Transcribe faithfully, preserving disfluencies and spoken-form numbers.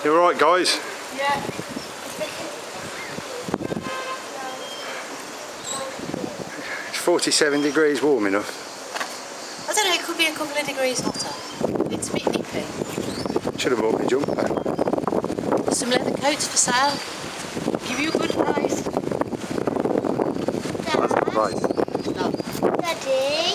You alright, guys? Yeah. It's forty-seven degrees warm enough. I don't know, it could be a couple of degrees hotter. It's a bit nippy. Should have bought my jumper. Some leather coats for sale. Give you a good price. That's the price. No. Daddy.